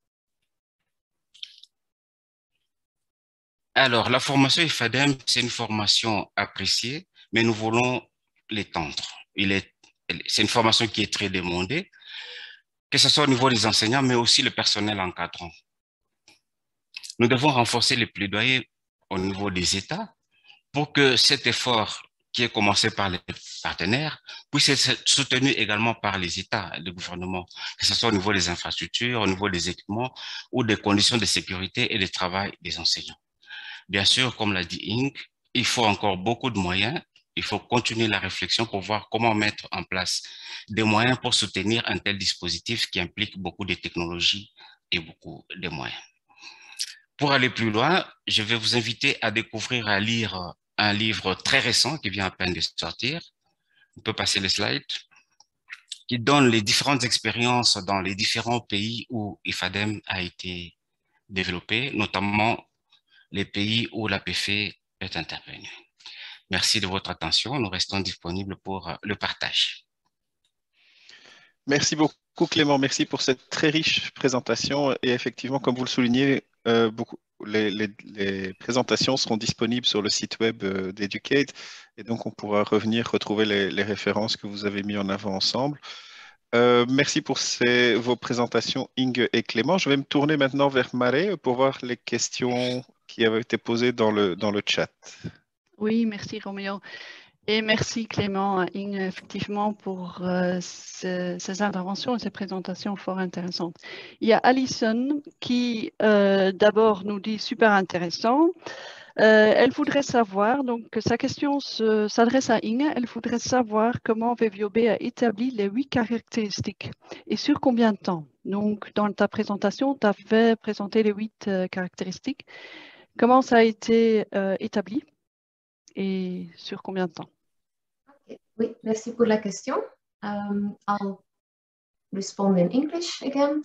Alors, la formation IFADEM, c'est une formation appréciée, mais nous voulons l'étendre. C'est une formation qui est très demandée, que ce soit au niveau des enseignants, mais aussi le personnel encadrant. Nous devons renforcer les plaidoyers au niveau des États pour que cet effort qui est commencé par les partenaires puisse être soutenu également par les États et le gouvernement, que ce soit au niveau des infrastructures, au niveau des équipements ou des conditions de sécurité et de travail des enseignants. Bien sûr, comme l'a dit Ing, il faut encore beaucoup de moyens. Il faut continuer la réflexion pour voir comment mettre en place des moyens pour soutenir un tel dispositif qui implique beaucoup de technologies et beaucoup de moyens. Pour aller plus loin, je vais vous inviter à découvrir, à lire un livre très récent qui vient à peine de sortir. On peut passer les slides, qui donne les différentes expériences dans les différents pays où IFADEM a été développé, notamment les pays où l'APF est intervenue. Merci de votre attention. Nous restons disponibles pour le partage. Merci beaucoup, Clément. Merci pour cette très riche présentation. Et effectivement, comme vous le soulignez, les présentations seront disponibles sur le site web d'Educate. Et donc, on pourra revenir retrouver les références que vous avez mis en avant ensemble. Merci pour vos présentations, Inge et Clément. Je vais me tourner maintenant vers Maré pour voir les questions qui avaient été posées dans le chat. Oui, merci Roméo. Et merci Clément, Inge, effectivement, pour ces interventions et ces présentations fort intéressantes. Il y a Alison qui, d'abord, nous dit super intéressant. Elle voudrait savoir, donc sa question s'adresse à Inge, elle voudrait savoir comment VVOB a établi les 8 caractéristiques et sur combien de temps. Donc, dans ta présentation, tu avais présenté les 8 caractéristiques. Comment ça a été établi et sur combien de temps? Okay. Oui, merci pour la question. I'll respond in English again.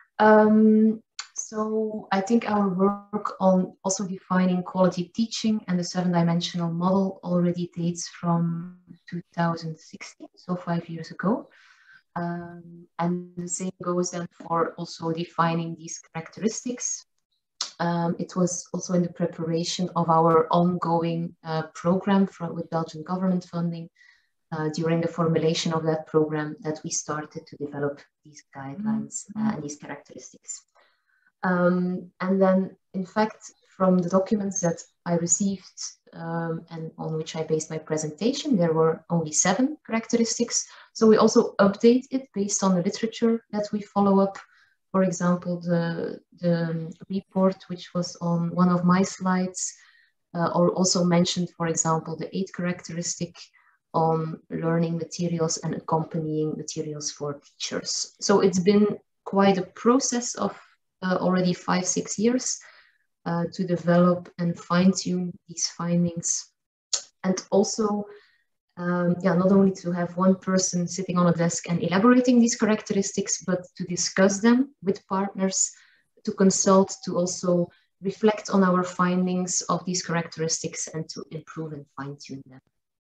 So I think our work on also defining quality teaching and the 7-dimensional model already dates from 2016, so 5 years ago. And the same goes then for also defining these characteristics. It was also in the preparation of our ongoing program with Belgian government funding during the formulation of that program that we started to develop these guidelines and these characteristics. And then, in fact, from the documents that I received and on which I based my presentation, there were only 7 characteristics. So we also update it based on the literature that we follow up. For example, the report, which was on one of my slides, or also mentioned, for example, the 8th characteristic on learning materials and accompanying materials for teachers. So it's been quite a process of already 5-6 years to develop and fine-tune these findings. And also, not only to have one person sitting on a desk and elaborating these characteristics, but to discuss them with partners, to consult, to also reflect on our findings of these characteristics and to improve and fine-tune them.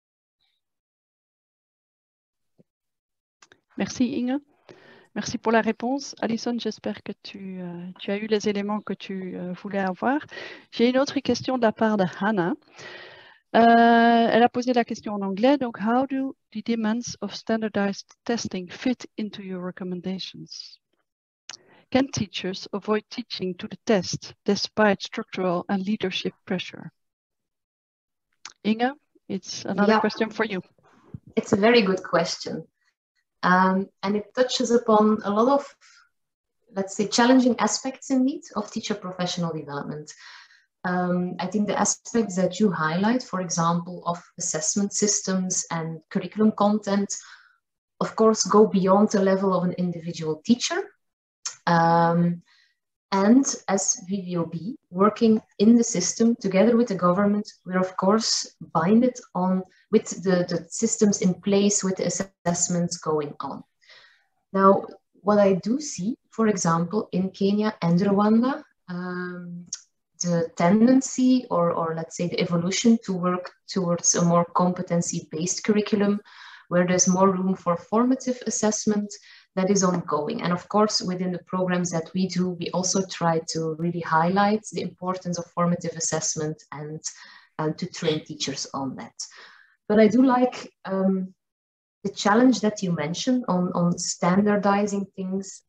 Merci Inge. Merci pour la réponse. Alison, j'espère que tu as eu les éléments que tu voulais avoir. J'ai une autre question de la part de Hannah. Elle a posé la question en anglais. Donc, how do the demands of standardized testing fit into your recommendations? Can teachers avoid teaching to the test despite structural and leadership pressure? Inge, it's another question for you. It's a very good question. And it touches upon a lot of, let's say, challenging aspects indeed of teacher professional development. I think the aspects that you highlight, for example, of assessment systems and curriculum content, of course, go beyond the level of an individual teacher. And And as VVOB, working in the system together with the government, we're of course binded on with the systems in place, with the assessments going on. Now, what I do see, for example, in Kenya and Rwanda, the tendency or let's say the evolution to work towards a more competency-based curriculum where there's more room for formative assessment, that is ongoing. And of course, within the programs that we do, we also try to really highlight the importance of formative assessment and to train teachers on that. But I do like the challenge that you mentioned on standardizing things.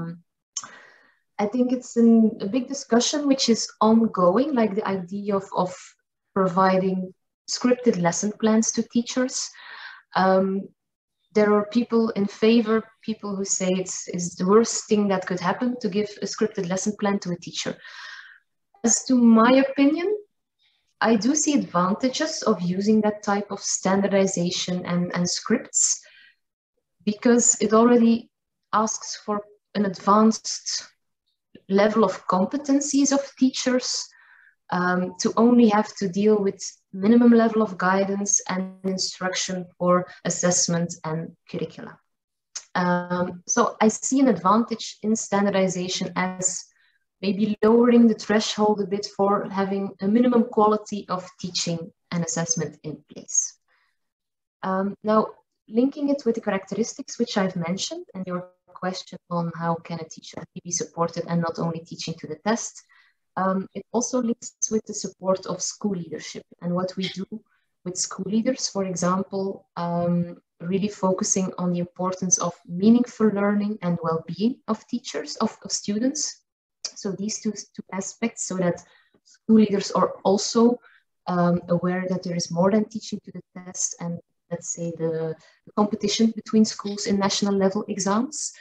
I think it's a big discussion which is ongoing, like the idea of providing scripted lesson plans to teachers. There are people in favor, people who say it's the worst thing that could happen to give a scripted lesson plan to a teacher. As to my opinion, I do see advantages of using that type of standardization and scripts, because it already asks for an advanced level of competencies of teachers to only have to deal with minimum level of guidance and instruction for assessment and curricula. So I see an advantage in standardization as maybe lowering the threshold a bit for having a minimum quality of teaching and assessment in place. Now, linking it with the characteristics which I've mentioned and your question on how can a teacher be supported and not only teaching to the test, it also links with the support of school leadership and what we do with school leaders, for example, really focusing on the importance of meaningful learning and well-being of teachers, of students. So these two aspects, so that school leaders are also aware that there is more than teaching to the test and let's say the competition between schools in national level exams.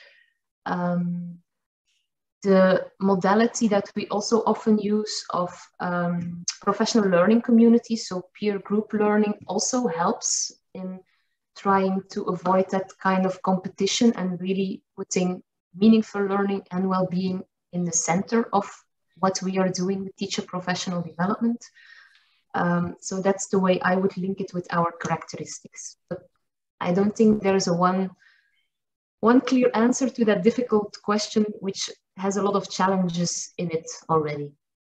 The modality that we also often use of professional learning communities, so peer group learning, also helps in trying to avoid that kind of competition and really putting meaningful learning and well-being in the center of what we are doing with teacher professional development. So that's the way I would link it with our characteristics. But I don't think there is a one clear answer to that difficult question, which has a lot of challenges in it already.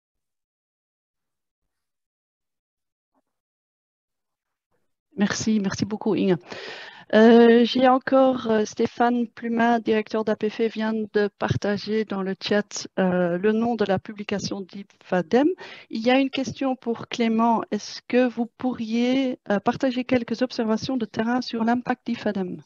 Merci beaucoup Inge. J'ai encore Stéphane Plumin, directeur d'APF, vient de partager dans le chat le nom de la publication d'IFADEM. Il y a une question pour Clément. Est-ce que vous pourriez partager quelques observations de terrain sur l'impact d'IFADEM?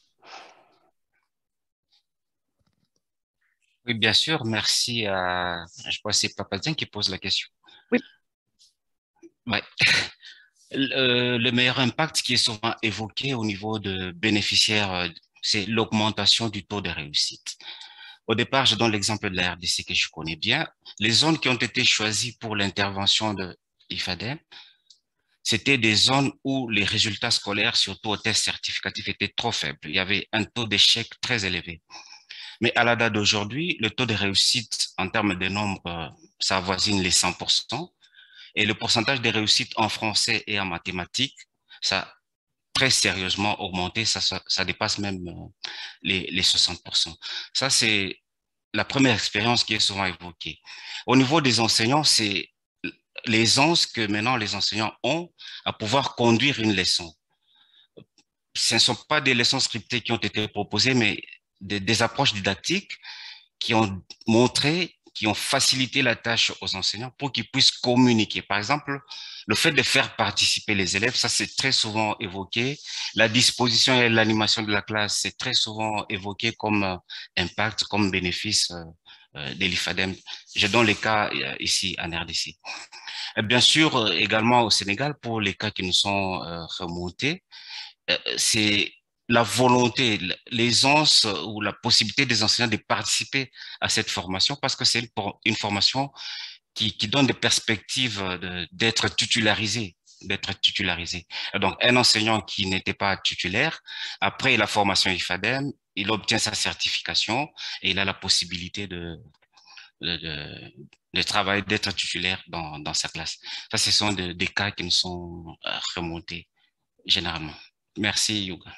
Oui, bien sûr. Merci à... Je crois que c'est Papadien qui pose la question. Oui. Ouais. Le meilleur impact qui est souvent évoqué au niveau de bénéficiaires, c'est l'augmentation du taux de réussite. Au départ, je donne l'exemple de la RDC que je connais bien. Les zones qui ont été choisies pour l'intervention de l'IFADEM, c'était des zones où les résultats scolaires, surtout aux tests certificatifs, étaient trop faibles. Il y avait un taux d'échec très élevé. Mais à la date d'aujourd'hui, le taux de réussite en termes de nombre, ça avoisine les 100%. Et le pourcentage de réussite en français et en mathématiques, ça a très sérieusement augmenté, ça dépasse même les 60%. Ça, c'est la première expérience qui est souvent évoquée. Au niveau des enseignants, c'est l'aisance que maintenant les enseignants ont à pouvoir conduire une leçon. Ce ne sont pas des leçons scriptées qui ont été proposées, mais des approches didactiques qui ont montré, qui ont facilité la tâche aux enseignants pour qu'ils puissent communiquer. Par exemple, le fait de faire participer les élèves, ça c'est très souvent évoqué. La disposition et l'animation de la classe, c'est très souvent évoqué comme impact, comme bénéfice de l'IFADEM. Je donne les cas ici en RDC. Bien sûr, également au Sénégal, pour les cas qui nous sont remontés, c'est la volonté, l'aisance ou la possibilité des enseignants de participer à cette formation parce que c'est une formation qui donne des perspectives d'être titularisé. Donc, un enseignant qui n'était pas titulaire, après la formation IFADEM, il obtient sa certification et il a la possibilité de travail, d'être titulaire dans sa classe. Ça, ce sont des cas qui nous sont remontés généralement. Merci, Yuga.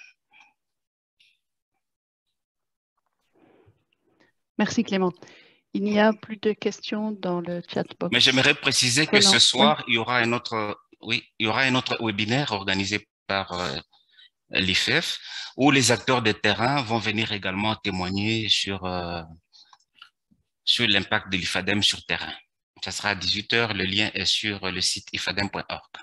Merci, Clément. Il n'y a plus de questions dans le chat box. Mais j'aimerais préciser que ce soir, oui. il y aura un autre webinaire organisé par l'IFEF où les acteurs de terrain vont venir également témoigner sur l'impact de l'IFADEM sur terrain. Ça sera à 18 h. Le lien est sur le site ifadem.org.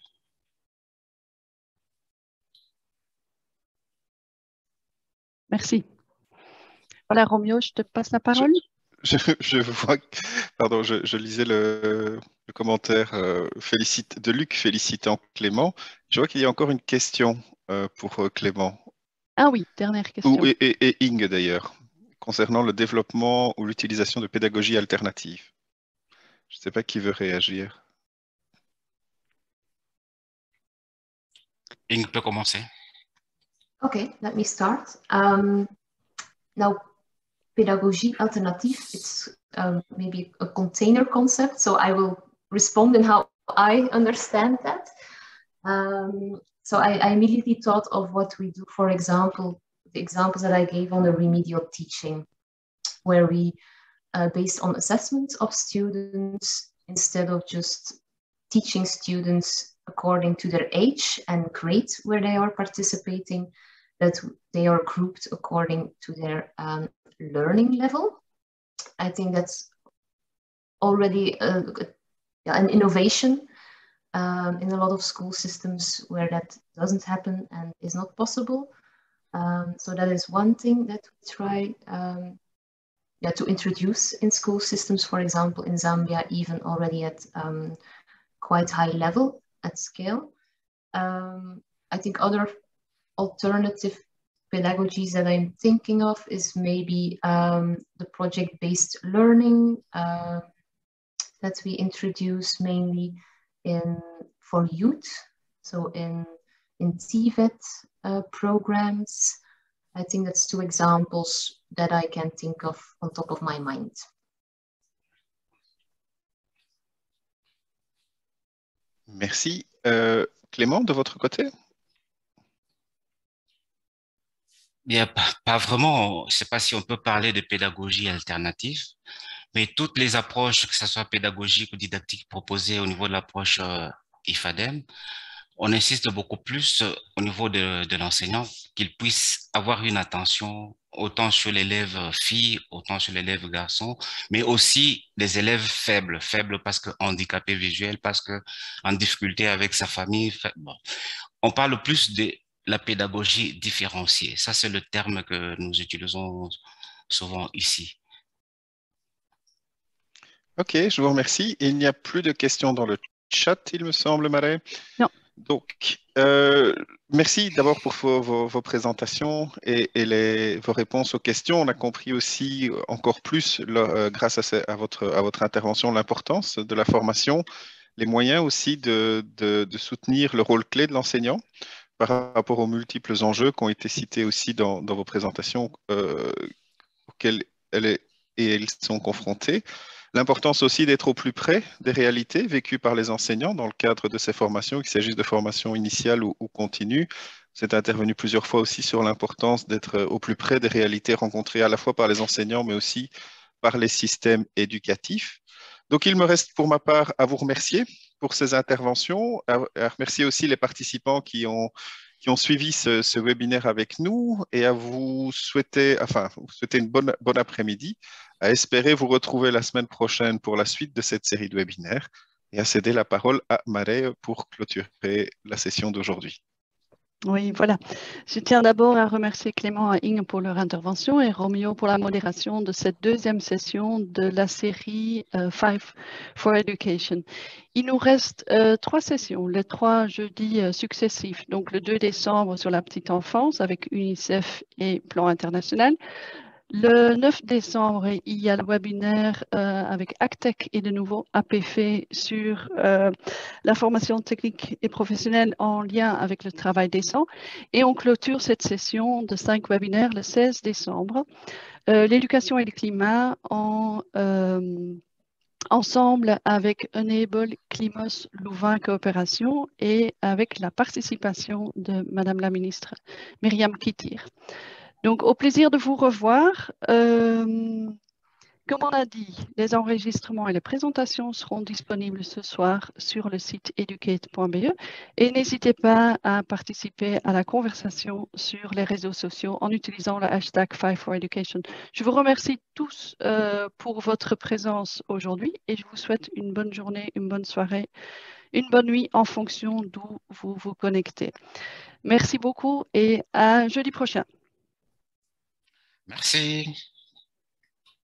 Merci. Voilà, Roméo, je te passe la parole. Je vois, pardon, je lisais le commentaire de Luc félicitant Clément. Je vois qu'il y a encore une question pour Clément. Ah oui, dernière question. Et Inge d'ailleurs, concernant le développement ou l'utilisation de pédagogie alternative. Je ne sais pas qui veut réagir. Inge peut commencer. Okay, let me start. Now, pedagogie alternatief, it's maybe a container concept, so I will respond in how I understand that. So I immediately thought of what we do, for example, the examples that I gave on the remedial teaching, where we, based on assessment of students, instead of just teaching students according to their age and grade where they are participating, that they are grouped according to their learning level. I think that's already an innovation in a lot of school systems where that doesn't happen and is not possible. So that is one thing that we try to introduce in school systems, for example, in Zambia, even already at quite high level at scale. I think other alternative pedagogies that I'm thinking of is maybe the project-based learning that we introduce mainly for youth, so in TVET programs. I think that's two examples that I can think of on top of my mind. Merci. Clément, de votre côté? Bien, pas vraiment. Je ne sais pas si on peut parler de pédagogie alternative, mais toutes les approches, que ce soit pédagogique ou didactique proposées au niveau de l'approche IFADEM, on insiste beaucoup plus au niveau de l'enseignant qu'il puisse avoir une attention autant sur l'élève fille, autant sur l'élève garçon, mais aussi des élèves faibles parce que handicapés visuels, parce que en difficulté avec sa famille. Bon. On parle plus de la pédagogie différenciée. Ça, c'est le terme que nous utilisons souvent ici. Ok, je vous remercie. Il n'y a plus de questions dans le chat, il me semble, Marie. Non. Donc, merci d'abord pour vos présentations et vos réponses aux questions. On a compris aussi encore plus, grâce à votre intervention, l'importance de la formation, les moyens aussi de soutenir le rôle clé de l'enseignant par rapport aux multiples enjeux qui ont été cités aussi dans vos présentations auxquels elles sont confrontées. L'importance aussi d'être au plus près des réalités vécues par les enseignants dans le cadre de ces formations, qu'il s'agisse de formations initiales ou continues. C'est intervenu plusieurs fois aussi sur l'importance d'être au plus près des réalités rencontrées à la fois par les enseignants, mais aussi par les systèmes éducatifs. Donc, il me reste pour ma part à vous remercier pour ces interventions, à remercier aussi les participants qui ont suivi ce webinaire avec nous et à vous souhaiter une bonne après-midi, à espérer vous retrouver la semaine prochaine pour la suite de cette série de webinaires et à céder la parole à Marie pour clôturer la session d'aujourd'hui. Oui, voilà. Je tiens d'abord à remercier Clément et Inge pour leur intervention et Roméo pour la modération de cette deuxième session de la série Five for Education. Il nous reste 3 sessions, les 3 jeudis successifs. Donc le 2 décembre sur la petite enfance avec UNICEF et Plan International. Le 9 décembre, il y a le webinaire avec Actech et de nouveau APF sur la formation technique et professionnelle en lien avec le travail décent. Et on clôture cette session de 5 webinaires le 16 décembre. L'éducation et le climat ensemble avec Enable, Climos, Louvain Coopération et avec la participation de Madame la ministre Myriam Kittir. Donc, au plaisir de vous revoir. Comme on a dit, les enregistrements et les présentations seront disponibles ce soir sur le site educate.be et n'hésitez pas à participer à la conversation sur les réseaux sociaux en utilisant le hashtag 5foreducation. Je vous remercie tous pour votre présence aujourd'hui et je vous souhaite une bonne journée, une bonne soirée, une bonne nuit en fonction d'où vous vous connectez. Merci beaucoup et à jeudi prochain. Merci.